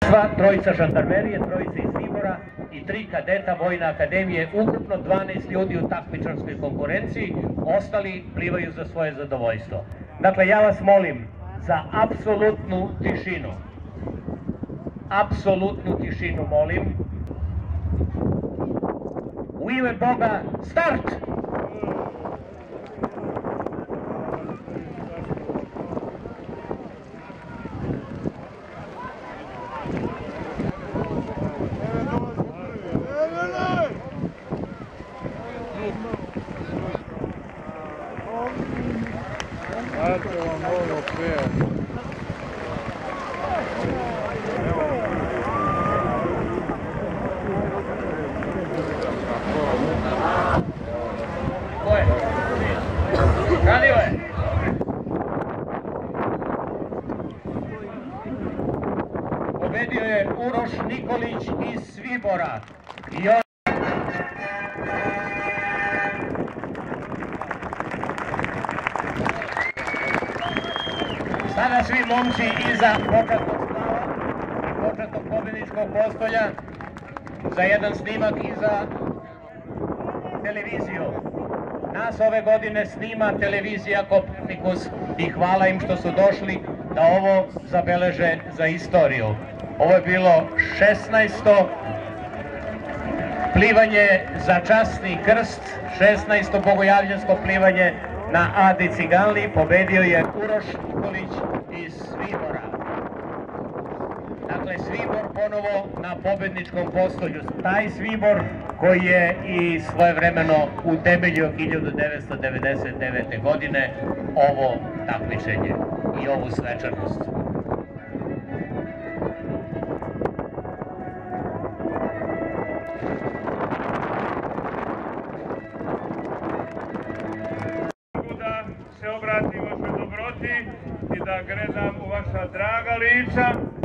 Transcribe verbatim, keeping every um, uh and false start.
trojica žandarmerije, trojica iz Svibora i tri kadeta Vojne akademije, ukupno dvanaest ljudi u takmičarskoj konkurenciji, ostali plivaju za svoje zadovoljstvo. Dakle, ja vas molim za apsolutnu tišinu. Apsolutnu tišinu molim. U ime Boga, start! Eto vam ovo prije. Ko je? Radio je. Pobedio je Uroš Nikolić iz Svibora. I on... Sada svi momci iza početnog slava, početnog pobjedničkog postolja, za jedan snimak i za televiziju. Nas ove godine snima televizija Kopernikus i hvala im što su došli da ovo zabeleže za istoriju. Ovo je bilo šesnaesto plivanje za časni krst, šesnaesto bogojavljansko plivanje na Adi Ciganli. Pobedio je Uroš Nikolić iz Svibora. Dakle, Svibor ponovo na pobedničkom postolju. Taj Svibor koji je i svojevremeno utemeljio hiljadu devetsto devedeset devete. godine ovo takmičenje i ovu svečanost. Da se obratim vašoj dobroti i da gledam u vaša draga lica.